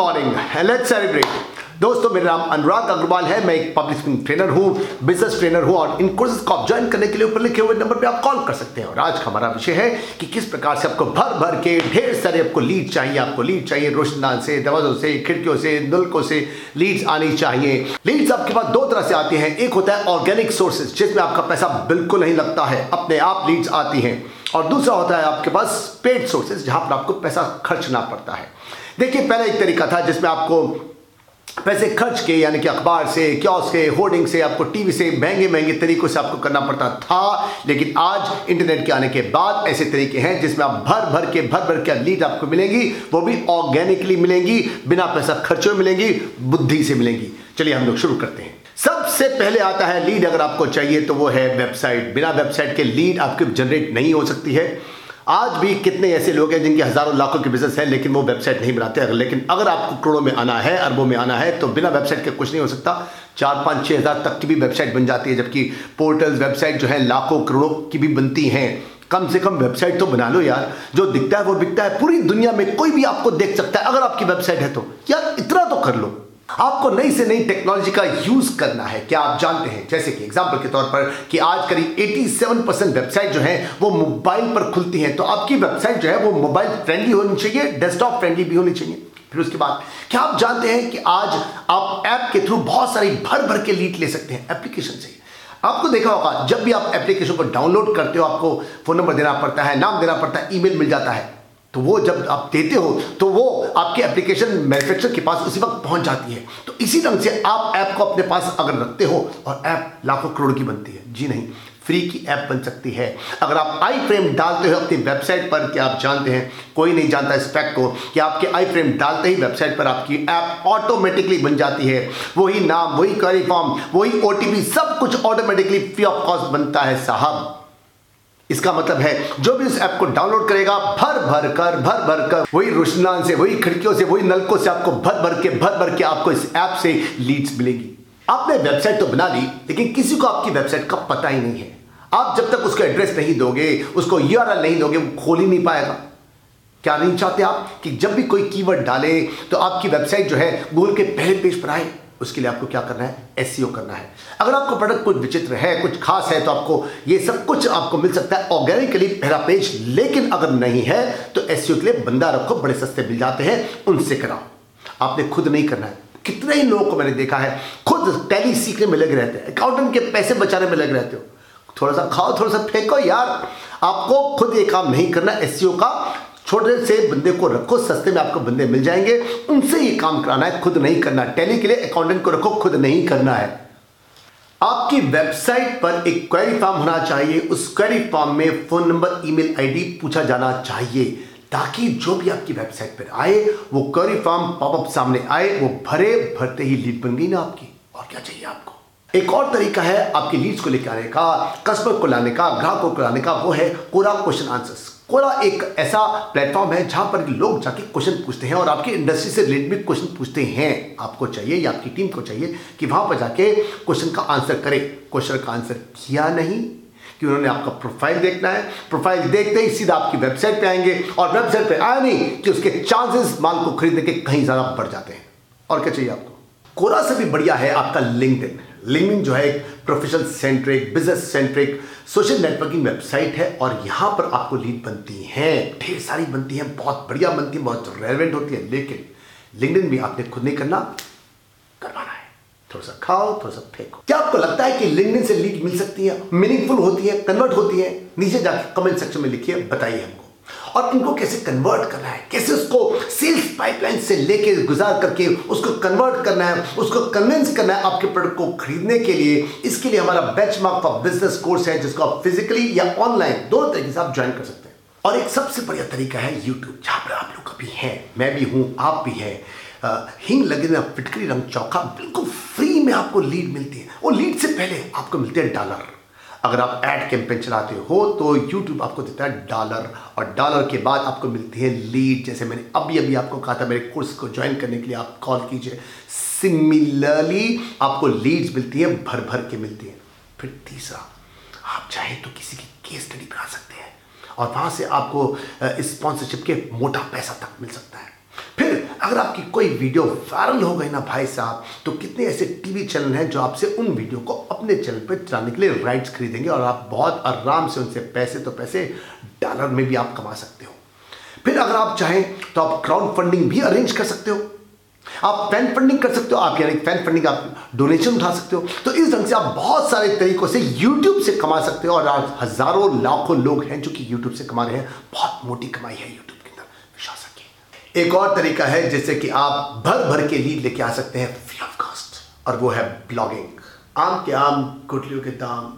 Morning, let's celebrate. दोस्तों, मेरा नाम अनुराग अग्रवाल है। मैं एक पब्लिक स्पीकिंग ट्रेनर हूँ, बिजनेस ट्रेनर हूँ और इन कोर्सेज को आप ज्वाइन करने के लिए ऊपर लिखे हुए नंबर पे आप कॉल कर सकते हैं। और आज का हमारा विषय है कि किस प्रकार से आपको भर भर के ढेर सारे आपको लीड चाहिए। आपको लीड चाहिए रोशनदान से, दरवाजों से, खिड़कियों से, नलकों से लीड्स आनी चाहिए। लीड्स आपके पास दो तरह से आती हैं। एक होता है ऑर्गेनिक सोर्सेज, जिसमें आपका पैसा बिल्कुल नहीं लगता है, अपने आप लीड्स आती हैं। और दूसरा होता है आपके पास पेड सोर्सेज, जहां पर आपको पैसा खर्चना पड़ता है। देखिए, पहला एक तरीका था जिसमें आपको पैसे खर्च के, यानी कि अखबार से, कियोस्क से, होर्डिंग से, आपको टीवी से, महंगे महंगे तरीकों से आपको करना पड़ता था। लेकिन आज इंटरनेट के आने के बाद ऐसे तरीके हैं जिसमें आप भर भर के लीड आपको मिलेंगी, वो भी ऑर्गेनिकली मिलेंगी, बिना पैसा खर्चे मिलेंगी, बुद्धि से मिलेंगी। चलिए हम लोग शुरू करते हैं। सबसे पहले आता है लीड। अगर आपको चाहिए तो वो है वेबसाइट। बिना वेबसाइट के लीड आपकी जनरेट नहीं हो सकती है। आज भी कितने ऐसे लोग हैं जिनके हजारों लाखों के बिजनेस है लेकिन वो वेबसाइट नहीं बनाते। लेकिन अगर आपको करोड़ों में आना है, अरबों में आना है, तो बिना वेबसाइट के कुछ नहीं हो सकता। 4-5-6 हज़ार तक की भी वेबसाइट बन जाती है, जबकि पोर्टल्स, वेबसाइट जो है लाखों करोड़ों की भी बनती हैं। कम से कम वेबसाइट तो बना लो यार, जो दिखता है वो बिकता है। पूरी दुनिया में कोई भी आपको देख सकता है अगर आपकी वेबसाइट है तो। यार इतना तो कर लो। आपको नई से नई टेक्नोलॉजी का यूज करना है। क्या आप जानते हैं, जैसे कि एग्जांपल के तौर पर, कि आज करीब 87% वेबसाइट जो है वो मोबाइल पर खुलती हैं। तो आपकी वेबसाइट जो है वो मोबाइल फ्रेंडली होनी चाहिए, डेस्कटॉप फ्रेंडली भी होनी चाहिए। फिर उसके बाद क्या आप जानते हैं कि आज आप ऐप के थ्रू बहुत सारी भर के लीड ले सकते हैं एप्लीकेशन से। आपको देखा होगा, जब भी आप एप्लीकेशन को डाउनलोड करते हो आपको फोन नंबर देना पड़ता है, नाम देना पड़ता है, ईमेल मिल जाता है। तो वो जब आप देते हो तो वो आपके एप्लीकेशन मैन्युफैक्चरर के पास उसी वक्त पहुंच जाती है। तो इसी ढंग से आप ऐप को अपने पास अगर रखते हो, और ऐप लाखों करोड़ की बनती है, जी नहीं, फ्री की ऐप बन सकती है। अगर आप आई फ्रेम डालते हो अपनी वेबसाइट पर, क्या आप जानते हैं, कोई नहीं जानता इस फैक्ट को, कि आपके आई फ्रेम डालते ही वेबसाइट पर आपकी ऐप ऑटोमेटिकली बन जाती है। वही नाम, वही क्वेरी फॉर्म, वही ओटीपी, सब कुछ ऑटोमेटिकली फ्री ऑफ कॉस्ट बनता है साहब। इसका मतलब है जो भी इस ऐप को डाउनलोड करेगा, भर भर कर वही रोशनान से, वही खिड़कियों से, वही नलकों से आपको भर भर के आपको इस ऐप से लीड्स मिलेगी। आपने वेबसाइट तो बना ली, लेकिन किसी को आपकी वेबसाइट का पता ही नहीं है। आप जब तक उसका एड्रेस नहीं दोगे, उसको यूआरएल नहीं दोगे, वो खोल ही नहीं पाएगा। क्या नहीं चाहते आप कि जब भी कोई कीवर्ड डाले तो आपकी वेबसाइट जो है गूगल के पहले पेज पर आए? उसके लिए आपको क्या करना है? एसईओ करना है। अगर आपको प्रोडक्ट कुछ विचित्र है, कुछ खास है, तो आपको ये सब कुछ आपको मिल सकता है ऑर्गेनिकली, पहला पेज। लेकिन अगर नहीं है तो एसईओ के लिए बंदा रखो, बड़े सस्ते मिल जाते हैं, उनसे कराओ। आपने खुद नहीं करना है। कितने ही लोगों को मैंने देखा है खुद टैली सीखने में लगे रहते हैं, अकाउंटेंट के पैसे बचाने में लगे रहते हो। थोड़ा सा खाओ, थोड़ा सा फेंको यार। आपको खुद ये काम नहीं करना। एसईओ का छोटे से बंदे को रखो, सस्ते में आपको बंदे मिल जाएंगे, उनसे ये काम कराना है, खुद नहीं करना। टैली के लिए अकाउंटेंट को रखो, खुद नहीं करना है। आपकी वेबसाइट पर एक क्वेरी फॉर्म होना चाहिए। उस क्वेरी फॉर्म में फोन नंबर, ईमेल आईडी पूछा जाना चाहिए, ताकि जो भी आपकी वेबसाइट पर आए वो क्वेरी फॉर्म पॉपअप सामने आए, वो भरते ही लीड बन गई ना आपकी। और क्या चाहिए आपको? एक और तरीका है आपकी लीड्स को लेकर आने का, कस्टमर को लाने का, ग्राहकों को लाने का, वो है कोरा क्वेश्चन आंसर्स। कोरा एक ऐसा प्लेटफॉर्म है जहां पर लोग जाके क्वेश्चन पूछते हैं और आपकी इंडस्ट्री से रिलेटेड भी क्वेश्चन पूछते हैं। आपको चाहिए या आपकी टीम को चाहिए कि वहां पर जाके क्वेश्चन का आंसर करे। क्वेश्चन का आंसर किया नहीं कि उन्होंने आपका प्रोफाइल देखना है, प्रोफाइल देखते ही सीधा आपकी वेबसाइट पे आएंगे, और वेबसाइट पे आया नहीं कि उसके चांसेस माल को खरीदने के कहीं ज्यादा बढ़ जाते हैं। और क्या चाहिए आपको? कोरा से भी बढ़िया है आपका लिंक्डइन। लिंक्डइन जो है एक professional centric, business centric social networking website है, और यहां पर आपको लीड बनती हैं, ढेर सारी बनती हैं, बहुत बढ़िया बनती है, बहुत रेलेवेंट होती है। लेकिन लिंक्डइन भी आपने खुद नहीं करना, करवाना है। थोड़ा सा खाओ, थोड़ा सा फेंको। क्या आपको लगता है कि लिंक्डइन से लीड मिल सकती है, मीनिंगफुल होती है, कन्वर्ट होती है? नीचे जाके कमेंट सेक्शन में लिखिए, बताइए हमको। और इनको कैसे कन्वर्ट करना है, कैसे उसको सेल्स पाइपलाइन से लेके गुजार करके उसको कन्वर्ट करना है, उसको कन्विंस करना है आपके प्रोडक्ट को खरीदने के लिए। इसके लिए हमारा बेंचमार्क फॉर बिजनेस कोर्स है, जिसको आप फिजिकली या ऑनलाइन दोनों तरीके से आप ज्वाइन कर सकते हैं। और एक सबसे बढ़िया तरीका है यूट्यूब, जहां पर आप लोग भी हैं, मैं भी हूं, आप भी हैं। हिंग लगे ना फिटकरी रंग चौका, बिल्कुल फ्री में आपको लीड मिलती है। वो लीड से पहले आपको मिलते हैं डॉलर। अगर आप एड कैंपेन चलाते हो तो YouTube आपको देता है डॉलर, और डॉलर के बाद आपको मिलती है लीड। जैसे मैंने अभी आपको कहा था, मेरे कोर्स को ज्वाइन करने के लिए आप कॉल कीजिए। सिमिलरली आपको लीड्स मिलती है, भर के मिलती है। फिर तीसरा, आप चाहे तो किसी की केस स्टडी बना सकते हैं, और वहां से आपको स्पॉन्सरशिप के मोटा पैसा तक मिल सकता है। फिर अगर आपकी कोई वीडियो वायरल हो गई ना भाई साहब, तो कितने ऐसे टीवी चैनल हैं जो आपसे उन वीडियो को अपने चैनल पर चलाने के लिए राइट्स खरीदेंगे और आप बहुत आराम से उनसे पैसे तो पैसे डॉलर में भी आप कमा सकते हो। फिर अगर आप चाहें तो आप क्राउड फंडिंग भी अरेंज कर सकते हो, आप फैन फंडिंग कर सकते हो, आप यानी फैन फंडिंग आप डोनेशन उठा सकते हो। तो इस ढंग से आप बहुत सारे तरीकों से YouTube से कमा सकते हो और आज हजारों लाखों लोग हैं जो कि YouTube से कमा रहे हैं। बहुत मोटी कमाई है YouTube के अंदर, विश्वास रखिए। एक और तरीका है जिससे कि आप भर भर के लीड लेके आ सकते हैं फ्री ऑफ कॉस्ट, और वो है ब्लॉगिंग। आम के आम गुठलियों के दाम।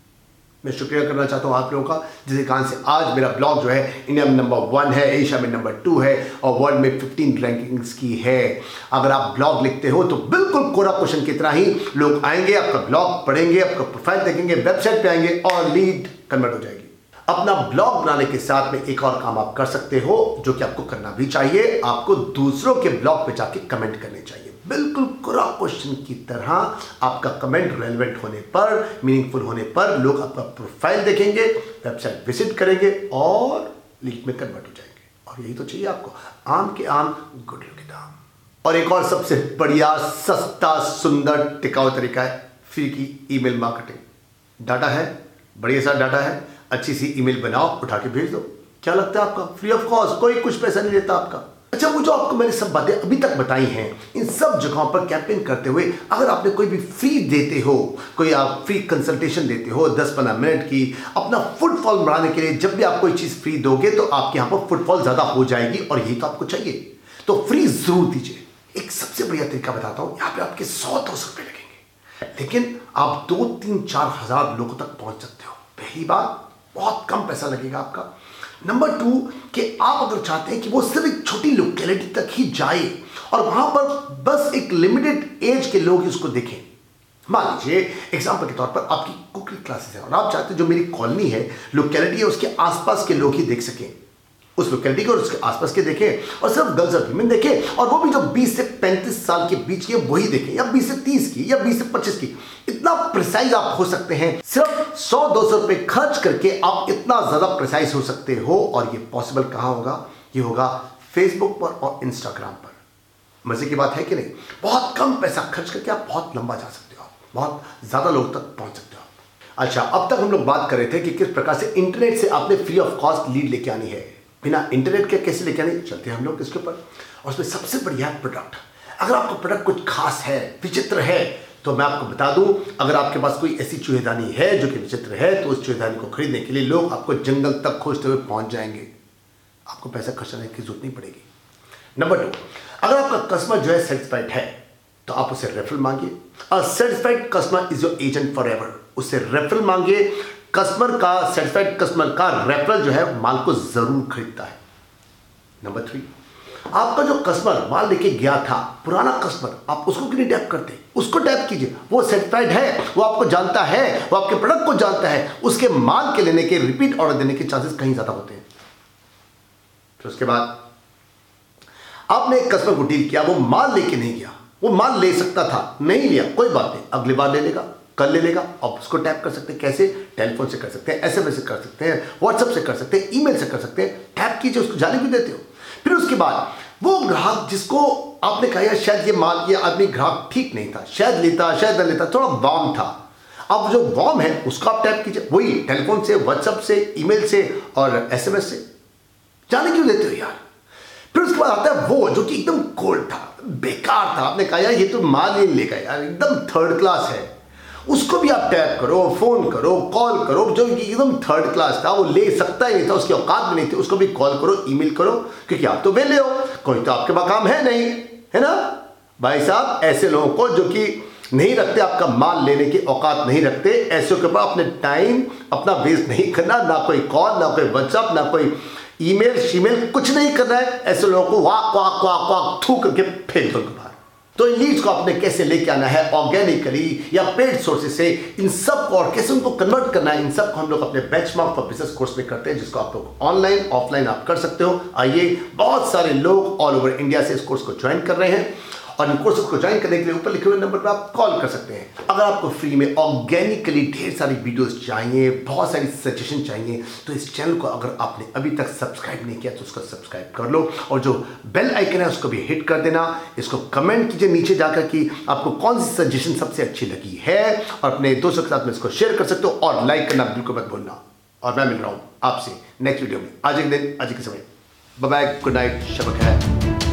मैं शुक्रिया करना चाहता हूँ आप लोगों का, जिसके कारण से आज मेरा ब्लॉग जो है इंडिया में नंबर 1 है, एशिया में नंबर 2 है और वर्ल्ड में 15 रैंकिंग्स की है। अगर आप ब्लॉग लिखते हो तो बिल्कुल कोरा क्वेश्चन की तरह ही लोग आएंगे, आपका ब्लॉग पढ़ेंगे, आपका प्रोफाइल देखेंगे, वेबसाइट पे आएंगे और लीड कन्वर्ट हो जाएगी। अपना ब्लॉग बनाने के साथ में एक और काम आप कर सकते हो जो कि आपको करना भी चाहिए, आपको दूसरों के ब्लॉग पे जाके कमेंट करने चाहिए। बिल्कुल कोरा क्वेश्चन की तरह आपका कमेंट रेलेवेंट होने पर, मीनिंगफुल होने पर लोग आपका प्रोफाइल देखेंगे, वेबसाइट विजिट करेंगे और लीड में कन्वर्ट हो जाएंगे। और यही तो चाहिए आपको, आम के आम गुठलियों के दाम। और एक और सबसे बढ़िया, सस्ता, सुंदर, टिकाऊ तरीका है फ्री की ईमेल मार्केटिंग। डाटा है, बढ़िया सा डाटा है, अच्छी सी ईमेल बनाओ, उठा के भेज दो। क्या लगता है आपका? फ्री ऑफ कॉस्ट, कोई कुछ पैसा नहीं लेता आपका। अच्छा, वो जो आपको मैंने सब बातें अभी तक बताई हैं, इन सब जगहों पर कैंपेन करते हुए अगर आपने कोई भी फ्री देते हो, कोई आप फ्री कंसल्टेशन देते हो 10-15 मिनट की, अपना फुटफॉल बढ़ाने के लिए जब भी आप कोई चीज़ फ्री दोगे तो आपके यहाँ पर फुटफॉल ज़्यादा हो जाएगी और यही तो आपको चाहिए। तो फ्री जरूर दीजिए। एक सबसे बढ़िया तरीका बताता हूँ, यहाँ पे आपके 100-200 रुपये लगेंगे, लेकिन आप 2-3-4 हज़ार लोगों तक पहुँच सकते हो। पहली बात, बहुत कम पैसा लगेगा आपका। नंबर 2 कि आप अगर चाहते हैं कि वो सिर्फ एक छोटी लोकेलिटी तक ही जाए और वहां पर बस एक लिमिटेड एज के लोग इसको देखें। मान लीजिए एग्जांपल के तौर पर आपकी कुकिंग क्लासेस है और आप चाहते हैं जो मेरी कॉलोनी है, लोकेलिटी है, उसके आसपास के लोग ही देख सकें, उस लोकेलिटी को और उसके आसपास के देखें और सिर्फ गर्ल्स और वीमेन देखें, और वो भी जो 20 से 35 साल के बीच की वही देखें, या 20 से 30 की या 20 से 25 की। इतना प्रिसाइज आप हो सकते हैं, सिर्फ 100-200 रुपए खर्च करके आप इतना ज्यादा प्रिसाइज हो सकते हो। और ये पॉसिबल कहां होगा? ये होगा फेसबुक पर और इंस्टाग्राम पर। मजे की बात है कि नहीं? बहुत कम पैसा खर्च करके आप बहुत लंबा जा सकते हो, बहुत ज्यादा लोग तक पहुंच सकते हो। अच्छा, अब तक हम लोग बात कर रहे थे कि किस प्रकार से इंटरनेट से आपने फ्री ऑफ कॉस्ट लीड लेके आनी है। बिना इंटरनेट के कैसे लेके आनी, चलते हैं हम लोग इसके ऊपर। और उसमें सबसे बढ़िया है प्रोडक्ट। अगर आपका प्रोडक्ट कुछ खास है, विचित्र है, तो मैं आपको बता दूं, अगर आपके पास कोई ऐसी चूहेदानी है जो कि विचित्र है, तो उस चूहेदानी को खरीदने के लिए लोग आपको जंगल तक खोजते हुए पहुंच जाएंगे। आपको पैसा खर्च करने की जरूरत नहीं पड़ेगी। नंबर 2, अगर आपका कस्टमर जो है सेटिस्फाइड है तो आप उसे रेफरल मांगिए। A satisfied customer is your agent forever. उससे रेफरल मांगिए। कस्टमर का, सेटिस्फाइड कस्टमर का रेफरल जो है माल को जरूर खरीदता है। नंबर 3, आपका जो कस्टमर माल लेके गया था, पुराना कस्टमर, आप उसको क्यों नहीं टैप करते? उसको टैप कीजिए। वो सेटिस्फाइड है, वो आपको जानता है, वो आपके प्रोडक्ट को जानता है, उसके माल के लेने के, रिपीट ऑर्डर देने के चांसेस कहीं ज्यादा होते हैं। फिर उसके बाद आपने एक कस्टमर को डील किया, वो माल लेके नहीं गया, वो माल ले सकता था, नहीं लिया, कोई बात नहीं, अगली बार ले लेगा, कल ले लेगा। आप उसको टैप कर सकते हैं। कैसे? टेलीफोन से कर सकते हैं, SMS से कर सकते हैं, व्हाट्सएप से कर सकते हैं, ईमेल से कर सकते हैं। टैप कीजिए, उसको जाने भी देते हो। फिर उसके बाद वो ग्राहक जिसको आपने कहा यार शायद ये माल, ये आदमी ग्राहक ठीक नहीं था, शायद लेता, शायद न लेता, थोड़ा वार्म था, अब जो वार्म है उसको आप टैप कीजिए। वही टेलीफोन से, व्हाट्सएप से, ईमेल से और SMS से। जाने क्यों देते हो यार? फिर उसके बाद आता है वो जो कि एकदम कोल्ड था, बेकार था, आपने कहा यार ये तो माल ही नहीं लेगा यार, एकदम थर्ड क्लास है, उसको भी आप टैप करो, फोन करो, कॉल करो। जो एकदम थर्ड क्लास था, वो ले सकता ही नहीं था, उसकी औकात भी नहीं थी, उसको भी कॉल करो, ईमेल करो, क्योंकि आप तो वेले हो, कोई तो आपके पास काम है नहीं, है ना भाई साहब? ऐसे लोगों को जो कि नहीं रखते, आपका माल लेने की औकात नहीं रखते, ऐसे के पास अपने टाइम अपना वेस्ट नहीं करना, ना कोई कॉल, ना कोई व्हाट्सएप, ना कोई ईमेल शीमेल, कुछ नहीं करना है। ऐसे लोगों को वाक वाक वाक वाक थू करके फेंक दो बाहर। तो इन लीड्स को आपने कैसे लेके आना है, ऑर्गेनिकली या पेड सोर्सेज से, इन सब को, और कैसे उनको कन्वर्ट करना है, इन सब को हम लोग अपने बेंचमार्क फॉर बिजनेस कोर्स में करते हैं, जिसको आप लोग ऑनलाइन ऑफलाइन आप कर सकते हो। आइए, बहुत सारे लोग ऑल ओवर इंडिया से इस कोर्स को ज्वाइन कर रहे हैं और इन कोर्सेज को ज्वाइन करने के लिए ऊपर लिखे हुए नंबर पर आप कॉल कर सकते हैं। अगर आपको फ्री में ऑर्गेनिकली ढेर सारी वीडियोस चाहिए, बहुत सारी सजेशन चाहिए, तो इस चैनल को अगर आपने अभी तक सब्सक्राइब नहीं किया तो उसको सब्सक्राइब कर लो और जो बेल आइकन है उसको भी हिट कर देना। इसको कमेंट कीजिए नीचे जाकर कि आपको कौन सी सजेशन सबसे अच्छी लगी है और अपने दोस्तों के साथ में इसको शेयर कर सकते हो और लाइक करना बिल्कुल मत भूलना। और मैं मिल रहा हूं आपसे नेक्स्ट वीडियो में आज एक दिन आज के समय। बाय बाय, गुड नाइट, शब ख़ैर।